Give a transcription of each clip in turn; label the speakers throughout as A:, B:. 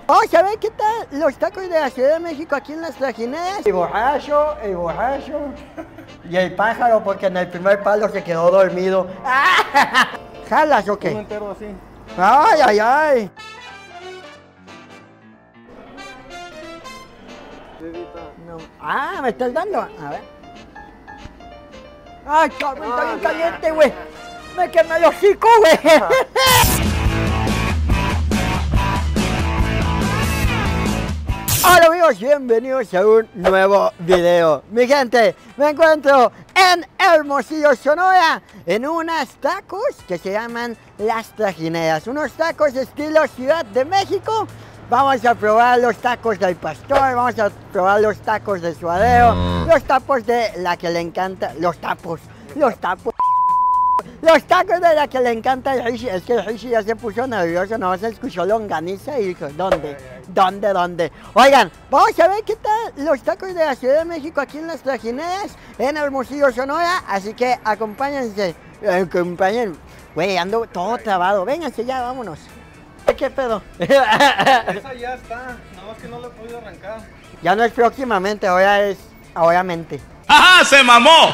A: Vamos a ver qué tal los tacos de la Ciudad de México aquí en las trajineras. El borracho. Y el pájaro porque en el primer palo se quedó dormido. ¿Jalas o qué?
B: Uno entero así.
A: Ay. No. ¿Me estás dando? A ver. Ay, cabrón, está bien caliente, güey. Me quemé el hocico, güey. Hola amigos, bienvenidos a un nuevo video. Mi gente, me encuentro en Hermosillo, Sonora, en unos tacos que se llaman Las Trajineras. Unos tacos estilo Ciudad de México. Vamos a probar los tacos del pastor, vamos a probar los tacos de suadero, los tacos de la que le encanta, los tacos de la que le encanta el Rishi. Es que el Rishi ya se puso nervioso, no se escuchó longaniza y dijo, ¿dónde? Oigan, vamos a ver qué tal los tacos de la Ciudad de México aquí en las trajineras, en Hermosillo, Sonora. Así que acompáñense, güey, ando todo trabado, vénganse ya, vámonos. ¿Qué pedo?
B: Esa ya está, nada más que no le he podido arrancar.
A: Ya no es próximamente, ahora es ahoramente.
C: ¡Ajá! ¡Se mamó!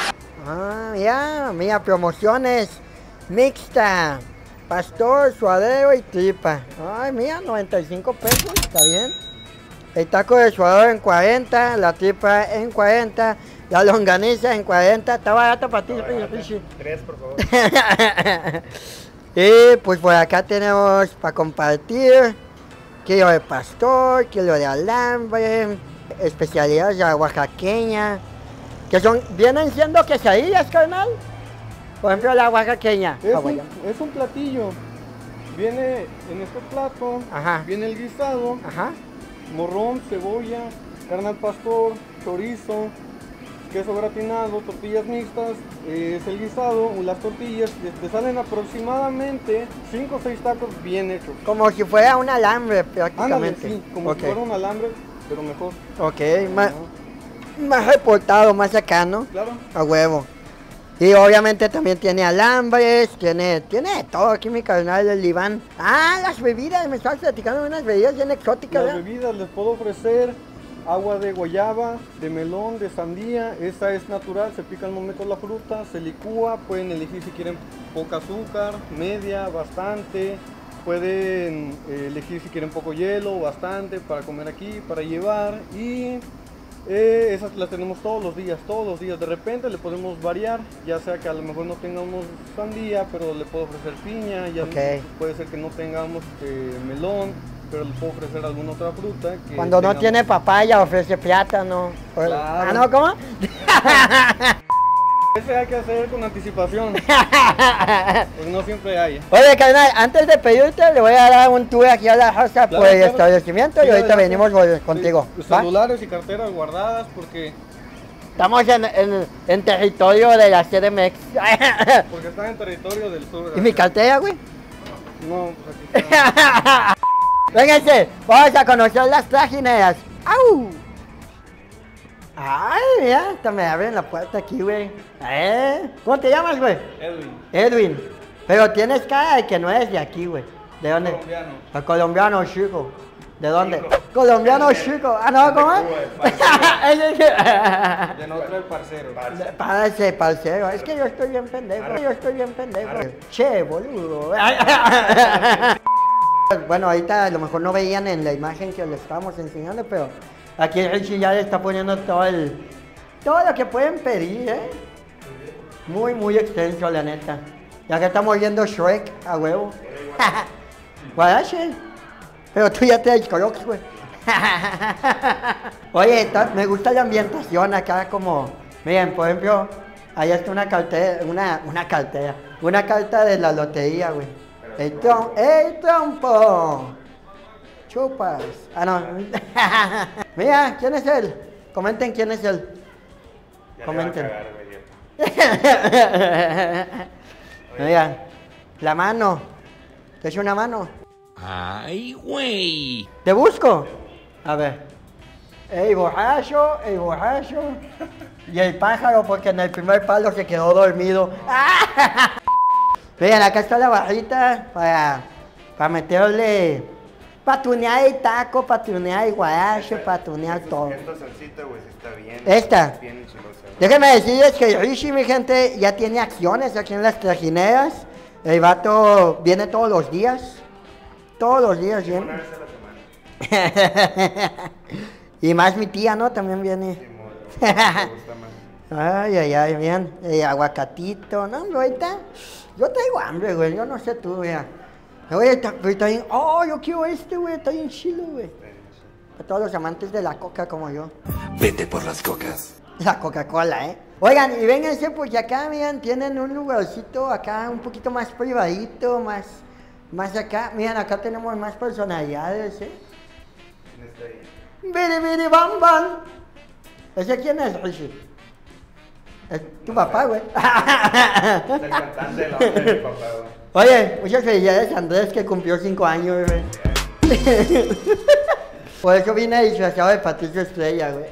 A: Mira, promociones mixta, pastor, suadero y tripa. Ay, mira, 95 pesos, está bien. El taco de suadero en 40, la tripa en 40, la longaniza en 40. Está barata para ti, Rishi.
B: 3, por favor.
A: Y pues por acá tenemos para compartir kilo de pastor, kilo de alambre, especialidades de la oaxaqueña, que vienen siendo quesadillas, carnal. Por ejemplo, la oaxaqueña.
B: Es un platillo. Viene en este plato, viene el guisado, morrón, cebolla, carne al pastor, chorizo, queso gratinado, tortillas mixtas, es el guisado, las tortillas, te salen aproximadamente 5 o 6 tacos bien hechos.
A: Como si fuera un alambre prácticamente.
B: Ándale, sí, como si fuera un alambre, pero mejor.
A: Ok, más reportado, más acá, ¿no?
B: Claro.
A: A huevo. Y obviamente también tiene alambres, tiene todo aquí mi carnal, el Iván. Las bebidas, me estabas platicando de unas bebidas bien exóticas,
B: Las bebidas les puedo ofrecer agua de guayaba, de melón, de sandía. Esta es natural, se pica al momento la fruta, se licúa, pueden elegir si quieren poca azúcar, media, bastante. Pueden elegir si quieren poco hielo, bastante, para comer aquí, para llevar. Y esas las tenemos todos los días. De repente le podemos variar, ya sea que a lo mejor no tengamos sandía, pero le puedo ofrecer piña, puede ser que no tengamos melón, pero le puedo ofrecer alguna otra fruta.
A: Cuando no tiene papaya, ofrece plátano.
B: Claro.
A: ¿No? ¿Cómo?
B: Ese hay que hacer con anticipación, porque no siempre hay.
A: Oye, carnal, antes de pedirte, le voy a dar un tour aquí a la casa por el establecimiento y ahorita venimos contigo.
B: Celulares y carteras guardadas, porque
A: estamos en territorio de la CDMX.
B: Porque están en territorio del sur.
A: ¿Y mi cartera, güey?
B: No, pues aquí está.
A: Vénganse, vamos a conocer las trajineras. ¡Au! Ay, mira, hasta me abren la puerta aquí, güey. ¿Cómo te llamas, güey? Edwin. Pero tienes cara de que no eres de aquí, güey. ¿De dónde?
B: Colombiano.
A: Colombiano, chico. ¿De dónde? Colombiano, chico. No, ¿cómo es?
B: De no traer parcero.
A: Parcero. Es que yo estoy bien pendejo. Che, boludo. Bueno, ahorita a lo mejor no veían en la imagen que les estábamos enseñando, pero aquí Richie ya le está poniendo todo lo que pueden pedir, Muy extenso, la neta. Ya que estamos viendo Shrek a huevo. Guarache. Pero tú ya te descolocas, güey. Oye, me gusta la ambientación acá como... Miren, por ejemplo, ahí está una cartera, una carta de la lotería, güey. ¡El trompo! Chupas. No. Mira, ¿quién es él? Comenten quién es él. Comenten. Mira, la mano. ¿Te echo una mano?
C: ¡Ay, güey!
A: ¿Te busco? A ver. El borracho. Y el pájaro porque en el primer palo se quedó dormido. Miren, acá está la barrita para meterle para tunear el taco, para tunear el guarache, para tunear todo.
D: Esta salsita, güey, sí está bien.
A: Esta.
D: Bien enchilosa.
A: Déjenme decirles que Rishi, mi gente, ya tiene acciones aquí en las trajineras. El vato viene todos los días. Todos los días
D: Una
A: viene.
D: vez a la semana.
A: Y más mi tía, ¿no? También viene.
D: Sí, me gusta más.
A: Ay, bien. Aguacatito. No, hombre, ahorita. Yo traigo hambre, güey. Yo no sé tú, güey. Oye, está bien. Oh, yo quiero este, güey. Está bien chilo, güey. A todos los amantes de la coca como yo.
E: Vete por las cocas.
A: La Coca-Cola, ¿eh? Oigan, y vénganse porque acá, miren, tienen un lugarcito acá un poquito más privadito, más acá. Miren, acá tenemos más personalidades, ¿eh?
D: ¿Quién está ahí?
A: Biri, biri, bam, bam. ¿Ese quién es, Rishi? Es tu papá, güey.
D: Es el cantante de la banda de mi papá, güey.
A: Oye, muchas felicidades a Andrés que cumplió 5 años, güey. Por eso vine disfrazado de Patricio Estrella, güey.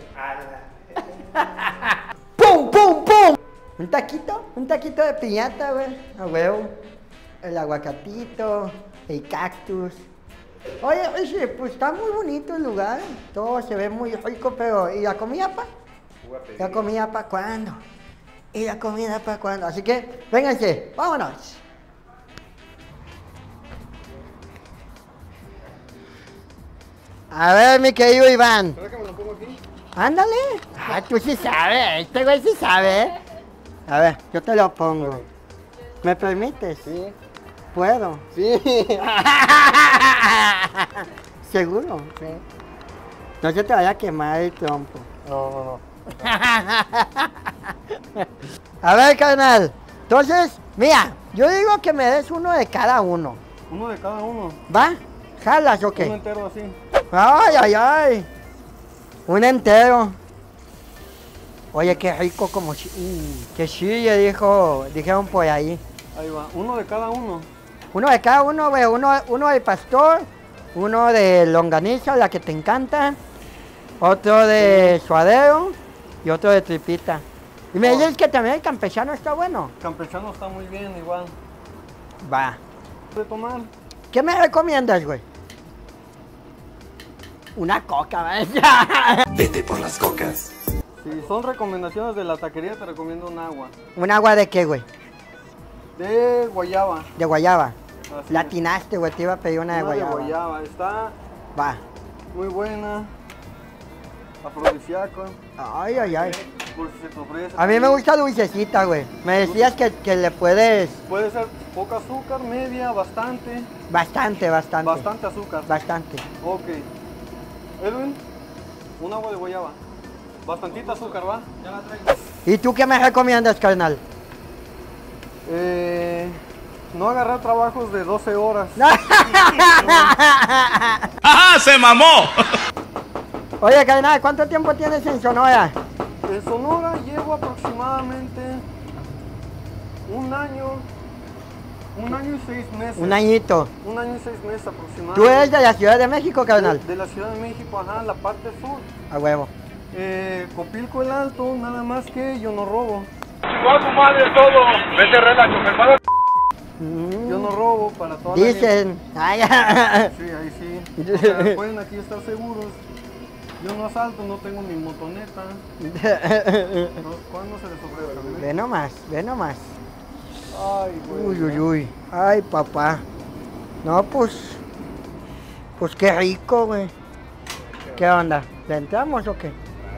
A: ¡Pum, pum, pum! Un taquito de piñata, güey, a huevo. El aguacatito, el cactus. Oye, Rishi, pues está muy bonito el lugar. Todo se ve muy rico, pero ¿y la comida, pa? ¿La comida pa' cuándo? ¿Y la comida pa' cuándo? Así que, vénganse, vámonos. A ver, mi querido Iván.
B: ¿Será que me lo pongo aquí?
A: Ándale. Ah, tú sí sabes. Este güey sí sabe, ¿eh? A ver, yo te lo pongo. ¿Me permites?
B: Sí.
A: ¿Puedo?
B: Sí.
A: ¿Seguro? Sí. No se te vaya a quemar el trompo.
B: No.
A: A ver, carnal. Entonces, mira, yo digo que me des uno de cada uno.
B: Uno de cada uno.
A: ¿Va? ¿Jalas o
B: Uno
A: qué?
B: entero así.
A: Ay. Un entero. Oye, qué rico como que chile, dijeron por ahí.
B: Ahí va. Uno de cada uno.
A: Uno de cada uno, güey. Uno de pastor, uno de longaniza, la que te encanta, otro de suadero y otro de tripita. Y me dices que también el campechano está bueno.
B: Campechano está muy bien, igual.
A: Va.
B: ¿De tomar?
A: ¿Qué me recomiendas, güey? Una coca, ¿ves?
E: Vete por las cocas.
B: Si son recomendaciones de la taquería, te recomiendo un agua.
A: ¿Un agua de qué, güey?
B: De guayaba.
A: De guayaba.
B: Así
A: La
B: es.
A: atinaste, güey. Te iba a pedir una de
B: Una
A: guayaba.
B: de guayaba. Está
A: Va.
B: muy buena. Afrodisíaco.
A: Ay.
B: Por si se te ofrece.
A: A mí me gusta dulcecita, güey. Me decías que le puedes...
B: Puede ser poca azúcar, media, bastante.
A: Bastante.
B: Bastante azúcar.
A: Bastante.
B: Ok. Edwin, un agua de guayaba. Bastantita azúcar, ¿va? Ya la traigo.
A: ¿Y tú qué me recomiendas, carnal?
B: No agarrar trabajos de 12 horas.
C: ¡Ajá, se mamó!
A: Oye, carnal, ¿cuánto tiempo tienes en Sonora?
B: En Sonora llevo aproximadamente un año y 6 meses.
A: Un añito.
B: Un año y 6 meses aproximadamente.
A: ¿Tú eres de la Ciudad de México, carnal?
B: De la Ciudad de México, ajá, la parte sur.
A: A huevo.
B: Copilco el Alto, nada más que yo no robo. Yo no robo para toda la gente.
A: Dicen. Ay,
B: Sí, ahí sí. O sea, pueden aquí estar seguros. Yo no asalto, no tengo mi motoneta. ¿Cuándo se les ofrece?
A: Ve nomás.
B: Ay, güey.
A: Uy. Ay, papá. No, pues qué rico, güey. ¿Qué onda? ¿Le entramos o qué?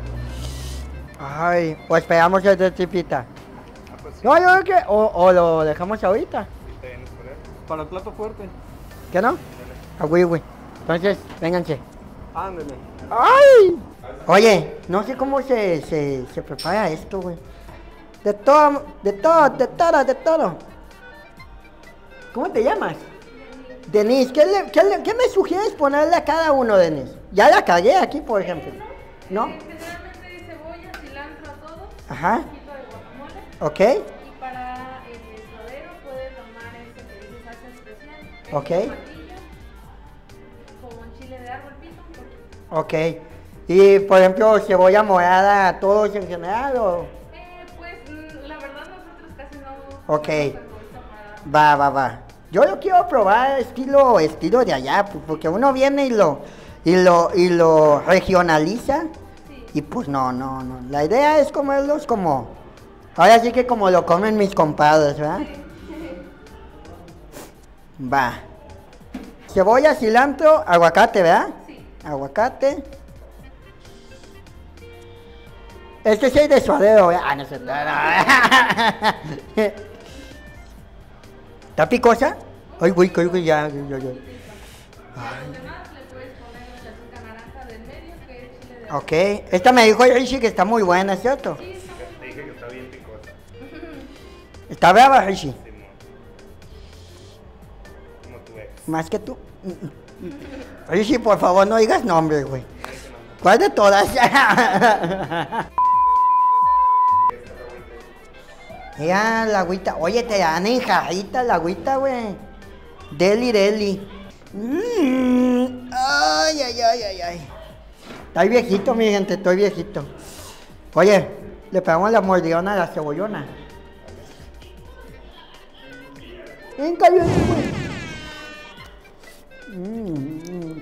A: Ay, o esperamos el de tripita. No, yo creo que... O lo dejamos ahorita.
B: Para el plato fuerte.
A: ¿Qué no? Ah, güey. Entonces, vénganse.
B: Ándale.
A: ¡Ay! Oye, no sé cómo se prepara esto, güey. De todo. ¿Cómo te llamas? Denise, ¿qué me sugieres ponerle a cada uno, Denise? Ya la cagué aquí, por ejemplo. ¿No?
F: Generalmente cebolla, cilantro a todo,
A: Ajá.
F: un poquito de guacamole.
A: Ok,
F: Y para el suadero puede tomar este que dice salsa especial.
A: Ok.
F: Tomatillo, con chile de árbol pico, un poquito.
A: ok. Y, por ejemplo, cebolla morada, ¿a todos en general o...?
F: Pues la verdad nosotros casi no
A: Ok.
F: usamos cebolla morada.
A: Va. Yo lo quiero probar estilo de allá, pues, porque uno viene y lo regionaliza.
F: Sí.
A: Y pues no. La idea es comerlos como, ahora sí que como lo comen mis compadres, ¿verdad? Va. Cebolla, cilantro, aguacate, ¿verdad?
F: Sí.
A: Aguacate. Este sí es de suadero, ¿verdad? Ah, no sé. ¿Está picosa? Ay, güey, ya.
F: A los demás le puedes poner la salsita naranja del medio, que es chile de
A: Ok. Esta me dijo Rishi que está muy buena, ¿cierto?
F: Sí, está muy
D: Te dije que está bien picosa.
A: ¿Está brava, Rishi?
D: Simón. Como tu ex.
A: Más que tú. Rishi, por favor, no digas nombres, güey. ¿Cuál de todas? Ya, la agüita. Oye, te dan en jarrita la agüita, güey. Deli. Ay. Estoy viejito, mi gente, estoy viejito. Oye, le pegamos la mordidona a la cebollona. Bien caliente, güey.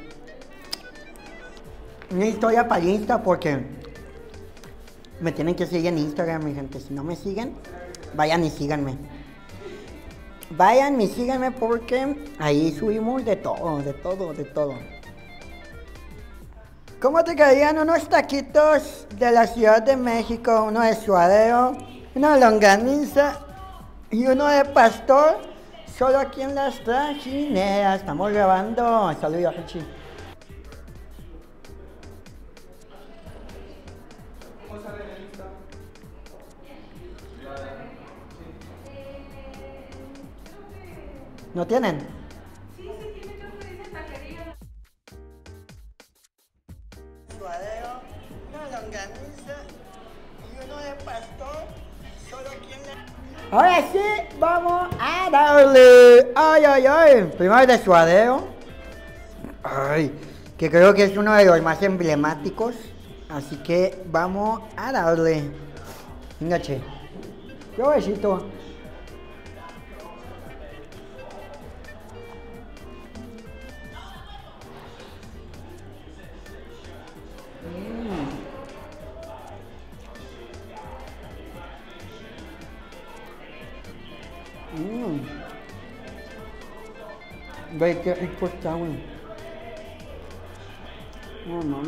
A: Una historia para Insta porque me tienen que seguir en Instagram, mi gente. Si no me siguen, vayan y síganme. Vayan y síganme porque ahí subimos de todo. ¿Cómo te caerían unos taquitos de la Ciudad de México? Uno de suadero, uno de longaniza y uno de pastor. Solo aquí en Las Trajineras. Estamos grabando. Saludos, Richie. ¿No tienen?
F: Sí, tiene, creo que dice taquería.
A: Suadero, una longaniza y uno de pastor, solo aquí en la... Ahora sí, vamos a darle. Ay. Primero de suadero. Ay, que creo que es uno de los más emblemáticos. Así que vamos a darle. Venga, che. Provechito. Ve qué rico está, güey. No.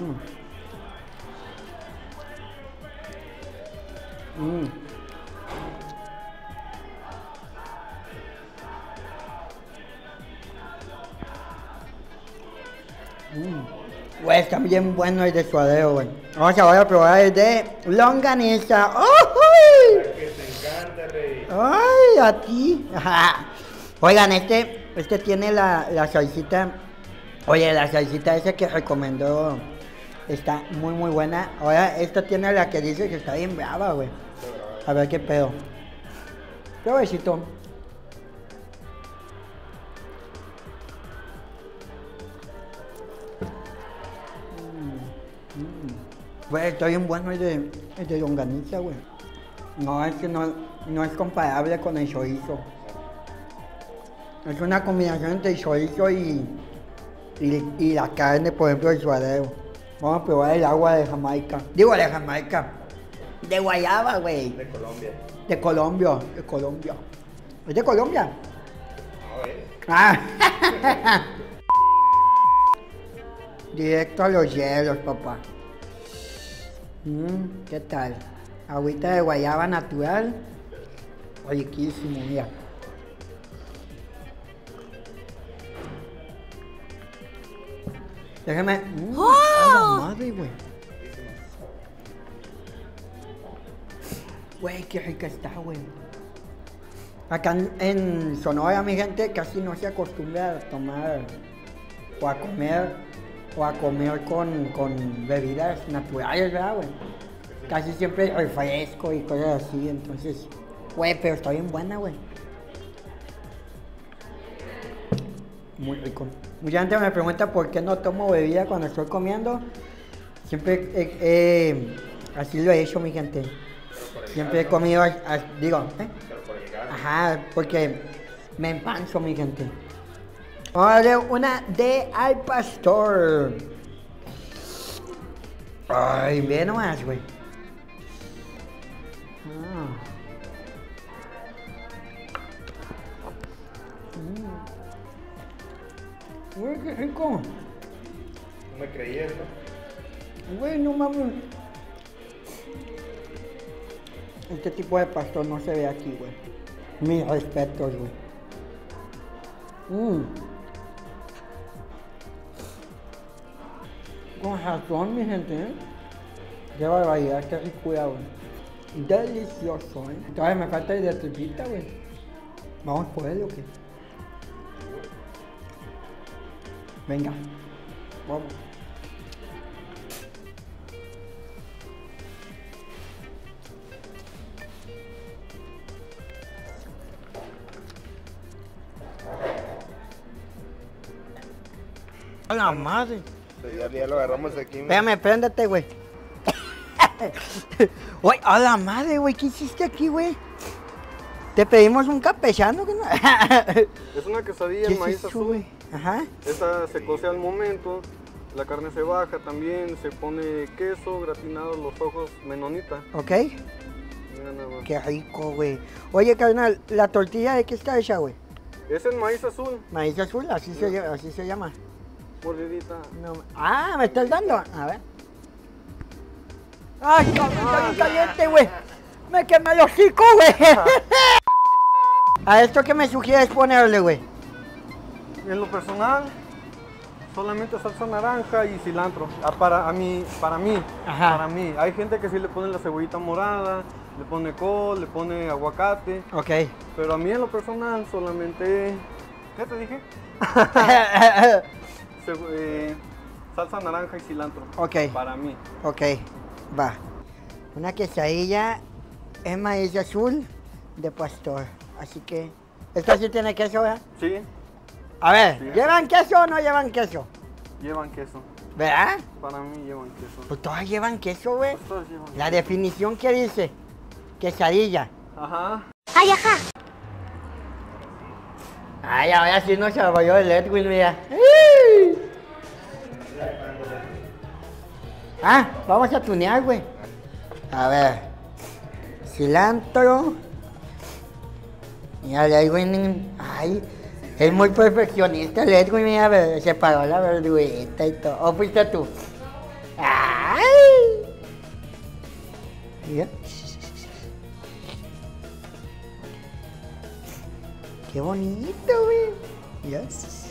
A: Güey, está bien bueno el de suadero, güey. Vamos ahora a probar el de longaniza. ¡Ay!
D: Que te encanta, rey.
A: ¡Ay, a ti! Ajá. Oigan, este tiene la salsita. Oye, la salsita esa que recomendó está muy buena. Ahora, esta tiene la que dice que está bien brava, güey. A ver qué pedo. Provechito. Güey, está bien bueno el de longaniza, güey. No, es que no es comparable con el chorizo. Es una combinación entre el chorizo y la carne, por ejemplo, el suadero. Vamos a probar el agua de Jamaica. Digo, de Jamaica. De guayaba, güey.
D: De Colombia.
A: De Colombia. ¿Es de Colombia?
D: No,
A: Ah. Directo a los hielos, papá. ¿Qué tal? Agüita de guayaba natural. Riquísimo, mira. Déjame. ¡Oh! Madre, güey. Güey, qué rica está, güey. Acá en Sonora, mi gente, casi no se acostumbra a tomar o a comer con bebidas naturales, ¿verdad, güey? Casi siempre refresco y cosas así, entonces, güey, pero está bien buena, güey. Muy rico. Mucha gente me pregunta por qué no tomo bebida cuando estoy comiendo. Siempre así lo he hecho, mi gente. Siempre he comido, digo,
D: Pero por el gas.
A: ajá, porque Me empanzo, mi gente. Ahora una de al pastor. Ay, ve nomás, güey. Uy, qué rico.
D: No me creí eso.
A: Güey, no mames. Este tipo de pastor no se ve aquí, güey. Mis respetos, güey. Con razón, mi gente, ¿eh? Qué barbaridad, qué ricura, güey. Delicioso, ¿eh? Todavía me falta el de tripita, güey. Vamos por él, ¿o qué? Venga, vamos. A la madre.
D: Ya lo agarramos aquí.
A: Espérame, préndete, güey. Oye, a la madre, güey, ¿qué hiciste aquí, güey? Te pedimos un campechano, ¿qué no?
B: Es una quesadilla
A: ¿Qué
B: en maíz
A: es eso,
B: azul.
A: güey? Ajá.
B: Esta se cose al momento, la carne se baja también, se pone queso, gratinado, los ojos, menonita.
A: Ok.
B: Mira nada más.
A: Qué rico, güey. Oye, carnal, ¿la tortilla de qué está hecha, güey?
B: Es en maíz azul,
A: Maíz azul, así se llama.
B: mordidita.
A: No, ¿me estás dando? A ver. ¡Ay, cabrón, está bien caliente, güey! ¡Me quemé el hocico, güey! ¿A esto qué me sugieres ponerle, güey?
B: En lo personal, solamente salsa naranja y cilantro. Para mí.
A: Ajá.
B: Para mí. Hay gente que sí le pone la cebollita morada, le pone col, le pone aguacate.
A: Ok.
B: Pero a mí en lo personal solamente... ¿Qué te dije? Salsa naranja y cilantro.
A: Ok.
B: Para mí.
A: Ok, va. Una quesadilla en maíz azul de pastor. Así que, ¿esto sí tiene queso, verdad?
B: Sí,
A: A ver,
B: Sí.
A: ¿llevan queso o no llevan queso?
B: llevan queso.
A: ¿Verdad?
B: Para mí llevan queso.
A: Pues todas llevan queso, güey.
B: Todas llevan
A: La definición que dice, quesadilla.
B: Ajá.
A: Ay, ahora sí nos apoyó el Edwin, mira. Vamos a tunear, güey. A ver. Cilantro. Mira, el Edwin. Ay, es muy perfeccionista el Edwin, mira, separó la verdurita y todo. ¿O fuiste tú? Ay. Mira. Qué bonito, güey. ¿Ya?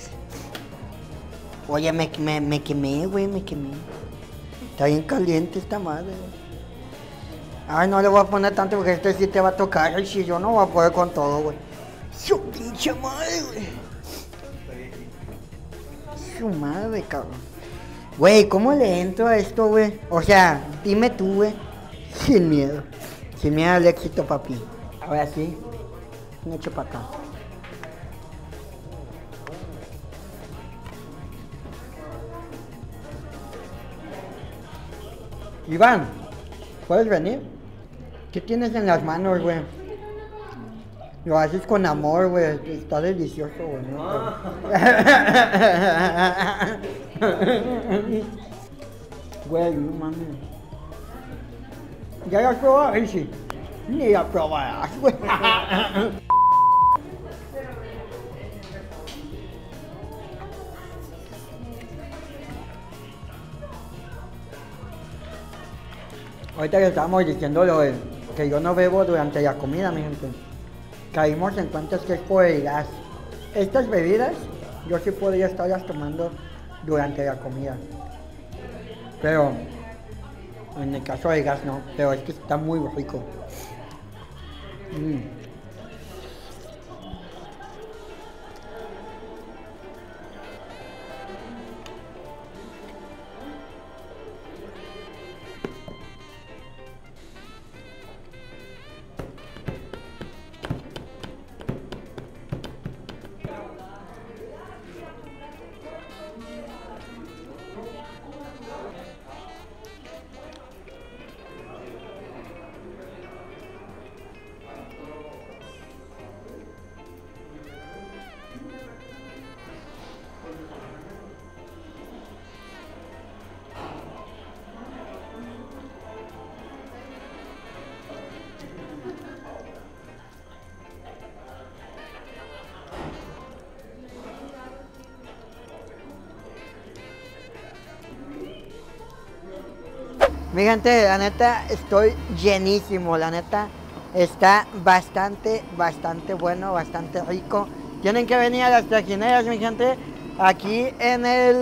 A: Oye, me quemé, güey, me quemé. Está bien caliente esta madre, güey. Ay, no le voy a poner tanto porque este sí te va a tocar. Y si yo no voy a poder con todo, güey. Su pinche madre, güey. Su madre, cabrón. Güey, ¿cómo le entro a esto, güey? O sea, dime tú, güey. Sin miedo. Sin miedo al éxito, papi. Ahora sí. Me echo para acá. Iván, ¿puedes venir? ¿Qué tienes en las manos, güey? Lo haces con amor, güey. Está delicioso, güey, ¿no? Güey, no mames. ¿Ya las probaste? Sí. Ni las probarás, güey. Ahorita que estábamos diciendo lo de que yo no bebo durante la comida, mi gente. Caímos en cuenta que es por el gas. Estas bebidas yo sí podría estarlas tomando durante la comida. Pero en el caso del gas no, pero es que está muy rico. Mi gente, la neta, estoy llenísimo, la neta. Está bastante bueno, bastante rico. Tienen que venir a las trajineras, mi gente. Aquí en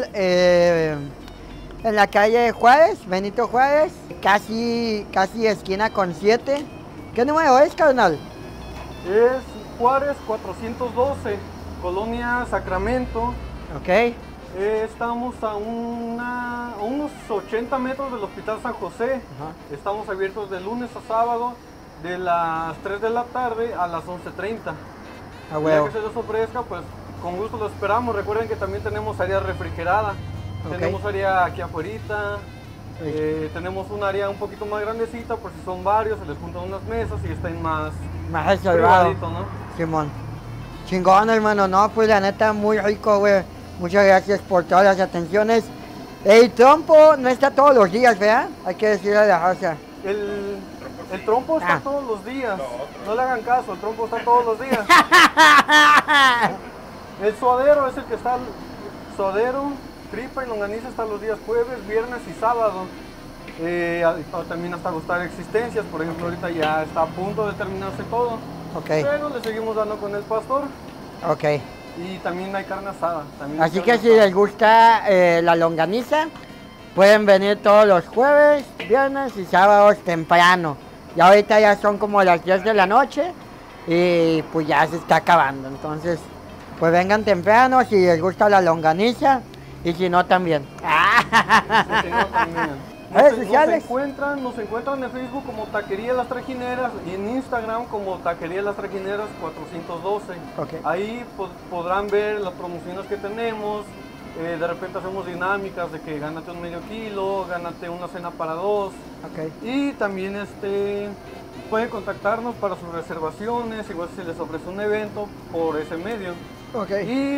A: en la calle Juárez, Benito Juárez. Casi esquina con 7. ¿Qué número es, carnal?
B: Es Juárez 412, Colonia Sacramento.
A: Ok.
B: Estamos a unos 80 metros del Hospital San José.
A: Ajá.
B: Estamos abiertos de lunes a sábado, de las 3 de la tarde a las 11:30.
A: A
B: Ya
A: huevo.
B: que se les ofrezca, pues con gusto lo esperamos. Recuerden que también tenemos área refrigerada.
A: Ok.
B: Tenemos área aquí afuera. Tenemos un área un poquito más grandecita por si son varios, se les juntan unas mesas y estén más
A: Más reservado.
B: privadito, ¿no?
A: Simón. Chingón, hermano. No, pues la neta, muy rico, güey. Muchas gracias por todas las atenciones. El trompo no está todos los días, ¿verdad? Hay que decirle a la raza.
B: El trompo está todos los días. No le hagan caso, el trompo está todos los días. El suadero es el que está. Suadero, tripa y longaniza está los días jueves, viernes y sábado. También hasta gustar existencias. Por ejemplo, ahorita ya está a punto de terminarse todo.
A: Ok,
B: Pero le seguimos dando con el pastor.
A: ok.
B: Y también hay carne asada. También hay
A: Así
B: carne
A: que si
B: asada.
A: les gusta la longaniza, pueden venir todos los jueves, viernes y sábados temprano. Y ahorita ya son como las 10 de la noche y pues ya se está acabando. Entonces, pues vengan temprano si les gusta la longaniza y si no también.
B: Sí, no, también.
A: ¿Redes sociales?
B: Nos encuentran en Facebook como Taquería Las Trajineras y en Instagram como Taquería Las Trajineras 412.
A: Ok.
B: Ahí podrán ver las promociones que tenemos. De repente hacemos dinámicas de que gánate un medio kilo, gánate una cena para 2.
A: Ok.
B: Y también pueden contactarnos para sus reservaciones, igual si les ofrece un evento por ese medio.
A: Ok.
B: Y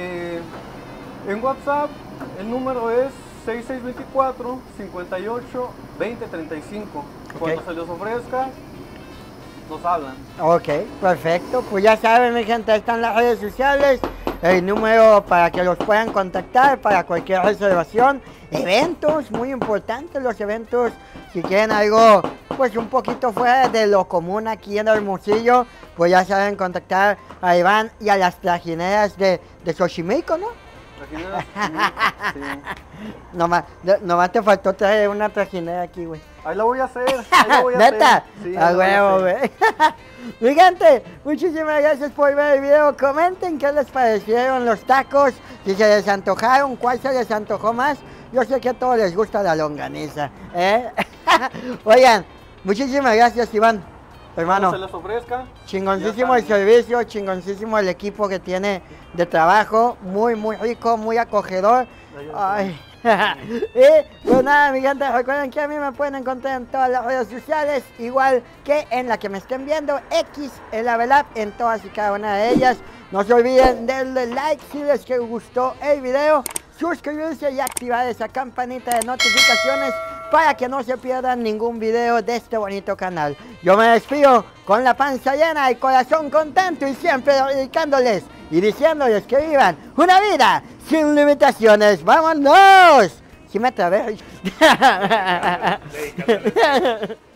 B: en WhatsApp el número es 6624 58 20 35. Cuando se les ofrezca, nos hablan.
A: Ok, perfecto. Pues ya saben, mi gente, ahí están las redes sociales, el número para que los puedan contactar para cualquier reservación. Eventos, muy importantes los eventos. Si quieren algo, pues un poquito fuera de lo común aquí en Hermosillo, pues ya saben contactar a Iván y a las trajineras de Xochimilco, ¿no?
B: Trajineras, sí.
A: Nomás te faltó traer una trajinera aquí, güey.
B: Ahí la voy a hacer. Ahí la voy a
A: ¿Neta?
B: hacer. Sí,
A: A
B: ahí la voy a
A: huevo,
B: hacer.
A: güey. Mi gente, muchísimas gracias por ver el video. Comenten qué les parecieron los tacos, si se les antojaron, cuál se les antojó más. Yo sé que a todos les gusta la longaniza, ¿eh? Oigan, muchísimas gracias, Iván, hermano.
B: Cuando se les ofrezca.
A: Chingoncísimo
B: ya
A: el
B: saben.
A: servicio, chingoncísimo el equipo que tiene de trabajo, muy rico, muy acogedor. Ay. Y pues nada, mi gente, recuerden que a mí me pueden encontrar en todas las redes sociales, igual que en la que me estén viendo, X, el Avelab, en todas y cada una de ellas. No se olviden de darle like si les gustó el video, suscribirse y activar esa campanita de notificaciones para que no se pierdan ningún video de este bonito canal. Yo me despido con la panza llena, el corazón contento y siempre dedicándoles y diciéndoles que vivan una vida sin limitaciones. ¡Vámonos! Si me trabé.
D: Dedícatele.